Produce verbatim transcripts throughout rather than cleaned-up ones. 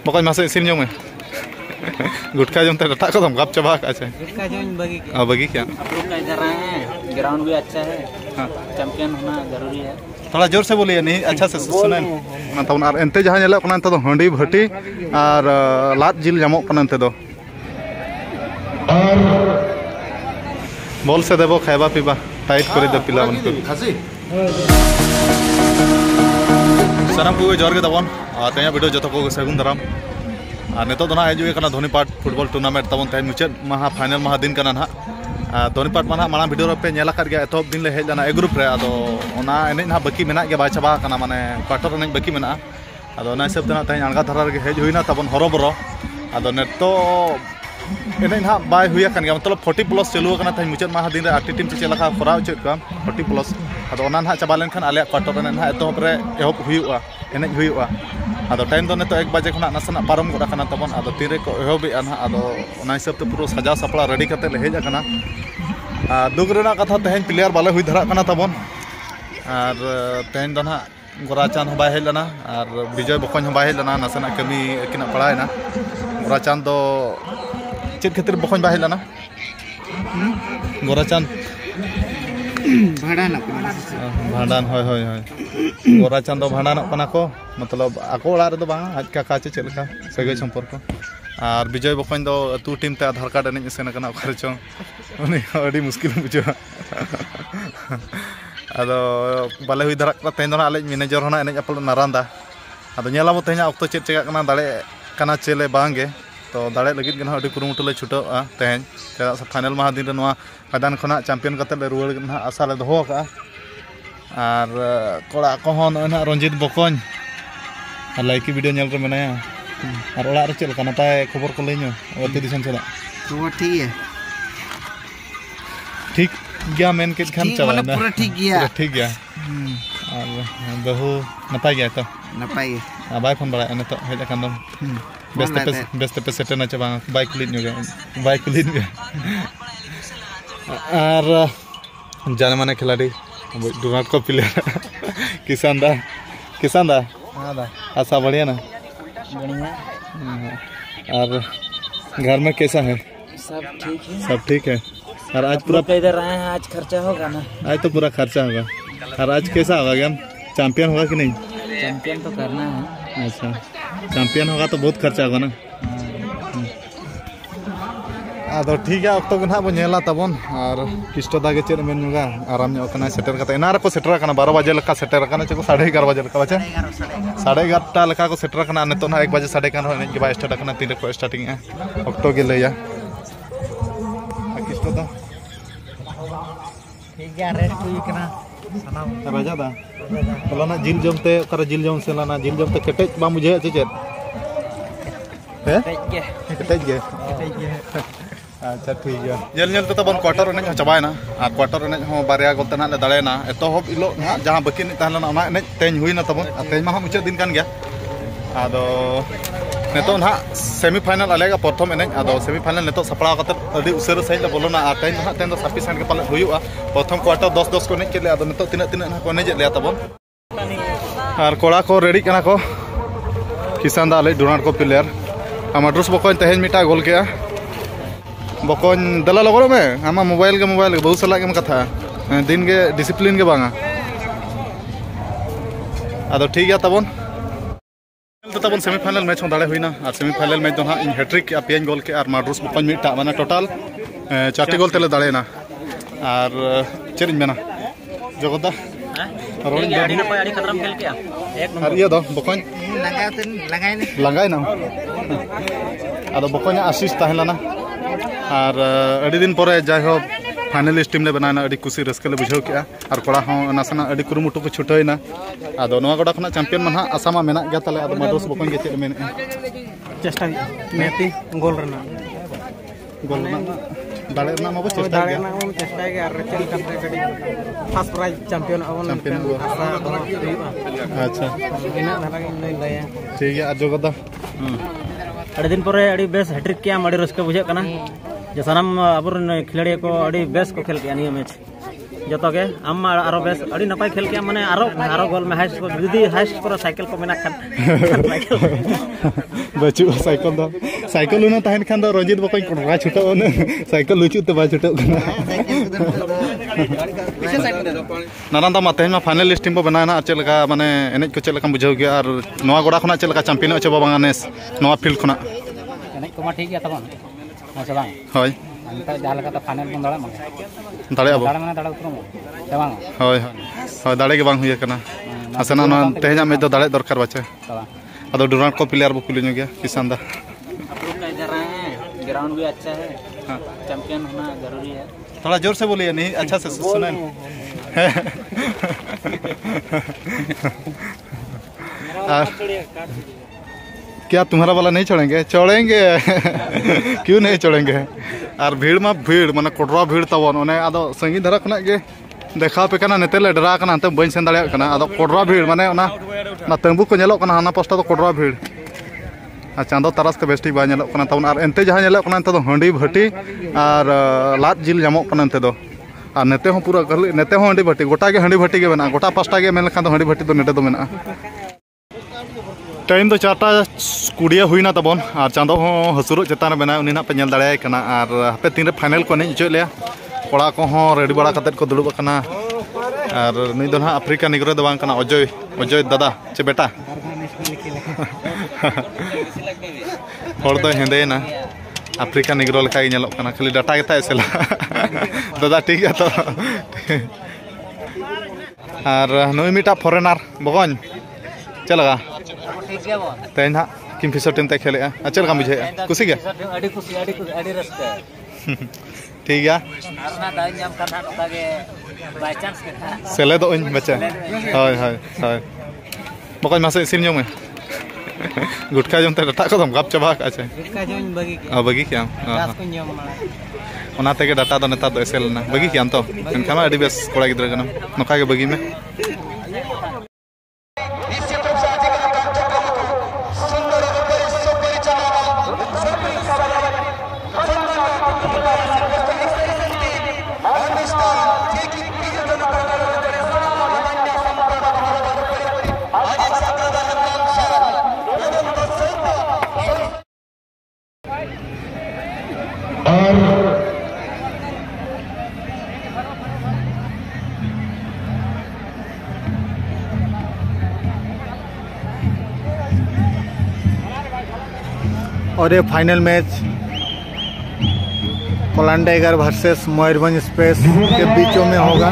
Pokoknya masuk isim jom ya. गुटखा जमते रटा को तुम गप चबा का अच्छा गुटखा जो बगी हाँ बगी क्या आप लोग का इधर आए हैं ग्राउंड भी अच्छा है चैंपियन होना जरूरी है थोड़ा जोर से बोलिए नहीं अच्छा से सुना ना तो और एंते जहाँ नेला कना एंते तो हंडी भटी और लात जिल जामो कना एंते तो बोल से देबो खाइबा पीबा टाइट करे दे पिला मन को सनम को जोर के तबन तेया वीडियो जतो को सगुन दराम और नेतो दोना हजू कना धोनीपाट फुटबॉल टूर्नामेंट तबन तेज मुचाद महा फाइनल महा दिन कना ना धोनीपाट माना माना वीडियो पे नेला कर गया एतो दिन ले हेज जाना ए ग्रुप रे आदो ओना एने ना बाकी मेना के बा चबा कना माने क्वार्टर ने बाकी मेना आदो ना हिसाब तना तेज अणगा धरा रे हेज हुइना तबन हरो बरो आदो नेतो एने ना बाय हुया कन गया मतलब फोर्टी प्लस चालू कना तेज मुचाद महा दिन रे आठ टीम से चलका खराव चेक का फोर्टी प्लस आदो ओना ना चबा लेन खान आले क्वार्टर ने ना एतो रे एहब हुइआ एने हुइआ आदो टाइम दो नेतो एक बजे खना नासना पारम गोड़ा कना तबन आदो तीन रे को एहबे ना आदो ओना हिसाब ते पूरा सजा सपड़ा रेडी करते ले हेज कना दुख रेना कथा तेहन प्लेयर बाले हुई धरा कना तबन और तेहन दो ना गोराचांद बाय हेज लना और विजय बकन बाय हेज लना नासना कमी किना पड़ायना गोराचांद दो चेक खातिर बकन बाय हेज लना गोराचांद भाड़ान भाड़ान होय होय होय गोराचांद दो भाड़ान कना को मतलब आको ओड़ा रे दो बा आज का काचे चलका सगे संपर्क और विजय बकन दो तू टीम ते आधार कार्ड एने सेन कना खर्चो उनी अड़ी मुश्किल बुझा अदो बाले हुई धरा तेन दो आले मैनेजर होना एने अपल नारांदा अदो नेलामो तेना ऑक्टो चेक चेक कना दाड़े कना चेले बांगे तो दाड़े लगित गना अड़ी कुरुमुटु ले छुटो तेन चेदा फाइनल महा दिन रे नवा मैदान खना चैंपियन कते ले रुवाड़ गना आशा ले दोहो का और कोड़ा को होन ना रंजित बकन लाइकी वीडियो नेल रे मेनाया और ओड़ा रे चेल कना ताय खबर को लइनो अति दिसन चला तो ठीक है ठीक गया मेन के खान चला ना पूरा ठीक गया ठीक गया और बहु नपाय गया तो नपाय बाय फोन बड़ा ने तो हेज कान दम बेस्ट पे बेस्ट पे सेट ना चबा बाइक क्लीन गया बाइक क्लीन गया और जाने माने खिलाड़ी डोनाल्ड को प्लेयर किसान दा किसान दा हां दा आशा बढ़िया ना बढ़िया और घर में कैसा है सब ठीक है सब ठीक है और आज पूरा इधर आए हैं आज खर्चा होगा ना आज तो पूरा खर्चा होगा और आज कैसा होगा गेम चैंपियन होगा कि नहीं चैंपियन तो करना है अच्छा चैंपियन होगा तो बहुत खर्चा होगा ना आदो ठीक है अक्तो गना बो नेला तबन और किस्तो दागे चेर मेन नुगा आराम नो कना सेटर कते एना रे को सेटर कना बारह बजे लका सेटर कना चको साढ़े ग्यारह बजे लका बचे साढ़े ग्यारह टा लका को सेटर कना ने तो ना एक बजे साढ़े ग्यारह ने के बा स्टार्ट कना तीन को स्टार्टिंग है अक्तो के लेया किस्तो दा ठीक है रेड कोई कना सनाम राजा दा बोला ना जिल जमते कर जिल जम से लाना जिल जमते केटेज बा मुझे अच्छे चेत है केटेज गे अच्छा ठीक है जल जल तो तबन क्वार्टर ने चबाय ना और क्वार्टर ने हो बारिया गोते ना ले दाड़े ना एतो होब इलो ना जहां बाकी नि ताहला ना ने तेज हुई ना तबन तेज मा मुचे दिन कान गया आदो नेतो ना सेमीफाइनल आलेगा प्रथम एने आदो सेमीफाइनल नेतो सपड़ा कते अडी उसर सही ले बोलो ना आ तेज ना तेज छब्बीस के पाले हुयुआ प्रथम क्वार्टर दस दस को ने के ले आदो नेतो तिना तिना ना को ने जे ले तबन और कोड़ा को रेडी कना को किसान दा ले डोनाल्ड को प्लेयर हमाड्रुस बको तेज मिटा गोल के बकन दला लगो में आमा मोबाइल के मोबाइल के बहुत सला के कथा दिन के डिसिप्लिन के बांगा आदो ठीक है तबन तो तबन सेमीफाइनल मैच हो दाड़े हुईना और सेमीफाइनल मैच दो ना इन हैट्रिक या पियन गोल के और माड्रुस बकन मिटा माने टोटल चारटी गोल तेले दाड़े ना और चेरिन मेना जगदा रोडिंग गाड़ी ना कोई आड़ी खतरम खेल के एक नंबर ये दो बकन लगाय लगाय लगाय ना आदो बकन असिस्ट ताहलाना और अड़ी दिन पर जाय हो फाइनलिस्ट टीम ले बनाना अड़ी खुशी रस्के ले बुझाव के और कोड़ा हो नासना अड़ी कुरुमुटु को छुटैना आदो नवा गोड़ा खना चैंपियन मन हा आसामा मेना गया तले आदो माड्रुस बकन के चेक मेन चेष्टा मेती गोल रना गोल ना दाड़े ना मबो चेष्टा दाड़े ना हम चेष्टा के और चल करते कड़ी फर्स्ट प्राइज चैंपियन अवन चैंपियन अच्छा इना नाला इन लया ठीक है आज जोगदा अड़ी दिन पर अड़ी बेस हैट्रिक किया अड़ी रस्के बुझे कना जे सनम अबुर खिलाड़ी को अड़ी बेस को खेल के निया मैच जोतो के आम आरो बेस अड़ी नपाय खेल के माने आरो आरो गोल में हाइस्ट को जुदी हाइस्ट पर साइकिल को मेना खान बचु साइकिल दो साइकिल उना तहन खान दो रंजित बकई कोड़ा छुटो न साइकिल लुचु ते बा छुटो कना नारायण दा मते मा फाइनल लिस्ट टीम बो बनाना चेलका माने एनेज को चेलका बुझाव गया और नवा गोड़ा खना चेलका चैंपियन अचे बाबा नेस नवा फील्ड खना एनेज को मा ठीक गया तबन मसे बांग होय अंत जहां लगा फाइनल बन दाड़ा दाड़े अब दाड़ा माने दाड़ा उतरम बांग होय होय दाड़े के बांग हुई कना असना न तेहजा में दो दाड़े दरकार बाचे अदो डुरांट को प्लेयर बो कुलिनो गया किसान दा ग्राउंड भी अच्छा है चैंपियन होना जरूरी है थोड़ा जोर से बोलिए नहीं अच्छा से सुने क्या तुम्हारा वाला नहीं छोड़ेंगे छोड़ेंगे क्यों नहीं छोड़ेंगे और भीड़ में भीड़ माने कोटरा भीड़ तबन ओने आदो संगी धरा खना के देखा पे कना नेतेले डरा कना अंत बइन सेन दाड़िया कना आदो कोटरा भीड़ माने ओना ना तंबू को नेलो कना हाना पोस्टा तो कोटरा भीड़ आ चांदो तरास ते बेस्टी बा नेलो कना तबन और एंते जहां नेलो कना अंत तो हंडी भटी और लात जिल जामो कना अंते दो और नेते हो पूरा नेते हो हंडी भटी गोटा के हंडी भटी के बना गोटा पास्टा के मेन खान हंडी भटी तो नेटे दो मेना टाइम तो चारटा कुड़िया हुईना तबन और चांदो हो हसुरो चेतान बना उनी ना पे नेल दाड़े कना और हापे तीन रे फाइनल को नहीं चो लिया कोड़ा को हो रेडी बड़ा कतेत को दुड़ुब कना और नुई दो ना अफ्रीका निग्रो दो बांग कना अजय अजय दादा चे बेटा हर दो हेंदे ना अफ्रीका निग्रो लेका गे नेलो कना खाली डाटा गेता एसेला दादा ठीक है तो और नुई मिटा फॉरेनर बगन चलगा तेन ना किम फिसर टीम ते खेले अच्छा लगा मुझे खुशी गया अड़ी खुशी अड़ी खुशी अड़ी रस्ते ठीक है आरना दाई नाम करना नोका के बाय चांस के सेले दो इन बच्चा हाय हाय हाय बकन मासे सिम जम गुटका जम ते डाटा को दम गप चबा अच्छा गुटका जम बगी के आ बगी क्या दास को जम ओना ते के डाटा दो नेता दो एसेल ना बगी क्या तो एनखामा अड़ी बेस कोड़ा गिद्रा कना नोका के बगी में और ये फाइनल मैच कोलान टाइगर वर्सेस मयूरभंज स्पेस के बीचों में होगा।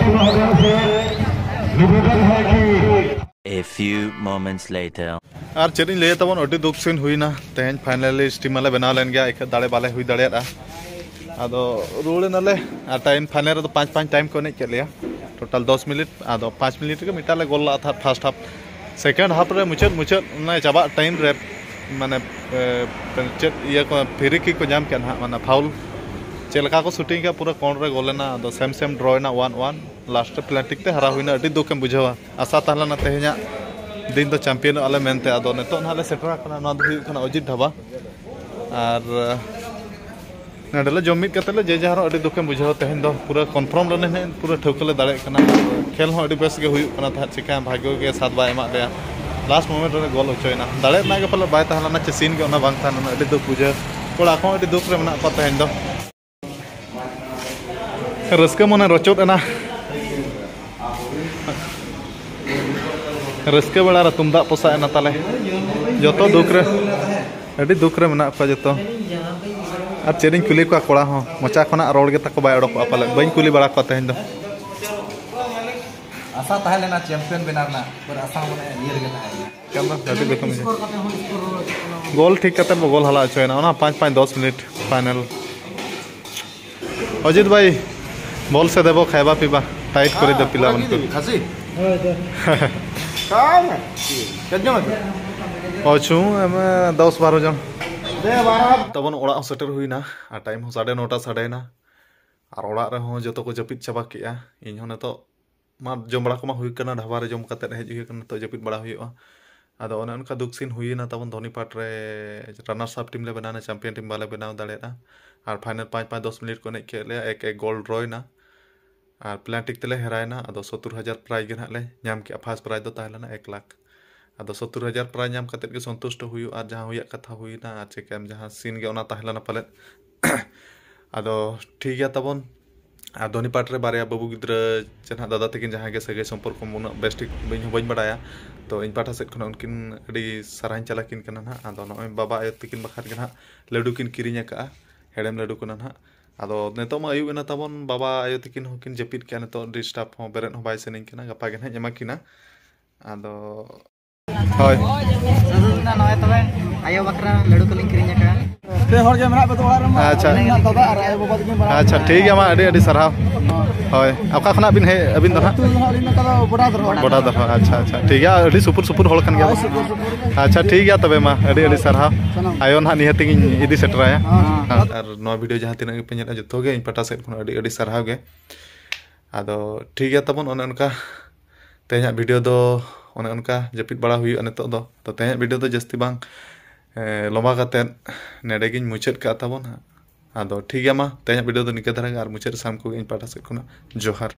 A few moments later. और चेरिंग ले तबन अडी दुख सिन हुईना तेहन फाइनलिस्ट टीम वाले बना लेन गया एक दाड़े बाले हुई दाड़ेया आदो रूल नाले आ टाइम फाइनल तो पाँच पाँच टाइम को नहीं चल लिया टोटल दस मिनट आदो पाँच मिनट के मिटाले गोल था फर्स्ट हाफ सेकेंड हाफ रे मुचाद मुचाद ना चाबा टाइम रे माने चेक ये को फ्री किक को जाम के ना माने फाउल चेलका को शूटिंग का पूरा कौन रे गोल ना आदो सेम सेम ड्रॉ ना वन वन लास्ट प्लेटिक ते हरा हुईना अडी दुख बुझावा आशा ताहला ना तेहना दिन तो चैंपियन आले मेनते आदो नेतो नाले सेटरा कना ना दो कना अजित ढाबा और नडले जमित कतले जे जहार अडी दुखे बुझाव तेहन दो पूरा कन्फर्म लने पूरा ठोकले दाड़े कना खेल हो अडी बेस गे हुई कना था चिका भाग्य के साथ बा एमा दे लास्ट मोमेंट रे गोल होचोयना दाड़े ना के पले बाय ताहला ना सीन के ओना बांग था ना अडी दुख बुझा कोड़ा को अडी दुख रे मना को तेहन दो रस्का मने रचोत ना रस्के बड़ा तुमदा पोसा ना ताले जतो दुख रे अडी दुख रे मना को जतो और चेरिंग कुली को कोड़ा हो मोचा खना रोड के तक बाय अडक पाले बइन कुली बड़ा को तेहन दो आशा ताहले ना चैंपियन बनाना पर आशा माने नियर के ताहले केमरा अडी दुख मुझे गोल ठीक कते गोल हला छयना ना पाँच पाँच दस मिनट फाइनल अजित भाई बॉल से देबो खाइबा पीबा टाइट कर दे पिला मन को खासी काम कजो अछु एमे दस बारह जन तबन ओड़ा सेटर हुईना आ टाइम हो साढ़े नौटा साढ़ेना और ओड़ा रे हो जतो को जपित चाबा केआ इन हो नतो मा जम बड़ा को मा हुई कना ढाबा रे जम कते हेज हुई कना तो जपित बड़ा हुईआ आदो ओने उनका दुख सीन हुईना तबन धोनी पाट रे रनर्स अप टीम ले बनाना चैंपियन टीम वाले बनाव दाड़ेना और फाइनल पाँच पाँच दस मिनट को ने खेले एक एक गोल ड्रॉ ना और प्लांटिक तेले हेरायना अदो सत्तर हजार प्राइज गे ले नाम के फास्ट प्राइज दो ताहलेना एक लाख अदो सत्तर हजार प्राइज नाम कते के संतुष्ट हुई और जहां हुई कथा हुईना और चेकम जहां सीन गे ओना ताहलेना पाले अदो ठीक गया तबन और धोनी पाट रे बारे बाबू गिद्रा जहां दादा तकिन जहां के सगे संपर्क मुना बेस्टिक बइन बइन बडाया तो इन पाटा सेट खना उनकिन अडी सराहन चलाकिन कना ना अदो नय बाबा आयो तकिन बखार गे ना लड्डू किन किरिnya का हेडम लड्डू कना ना अदो नेतो मा आयु एना तबन बाबा आयो तकिन होकिन जपित के नेतो डिस्टर्ब हो बेरेन हो बाय सेनिन कना गपा गे ना जमा किना अदो होय ना नय तबे आयो बकरा लड्डू को लिंक किरिnya का पे हर जे मेरा बतो रे अच्छा दादा और आयो बाबा तकिन बड़ा अच्छा ठीक है मा अडी अडी सरहाव होय आपका खना बिन है अबिन दो ना तू हलिन का बड़ा दर बड़ा दर अच्छा अच्छा ठीक है अडी सुपुर सुपुर होल कन गया अच्छा ठीक है तबे मा अडी अडी सरहाव आयो ना निहत गिन इदी सेटराया और नो वीडियो जहां तिना पे नेला जतो गे इन पटा सेट खन अडी अडी सरहाव गे आदो ठीक है तबन ओने उनका तेया वीडियो दो ओने उनका जपित बड़ा हुई नेतो दो तो तेया वीडियो दो जस्ती बांग लंबा काते नेडे गिन मुचाद का तबन आदो ठीक है मा तेया वीडियो दो निके धरा और मुचाद साम को इन पटा सेट खन जोहार।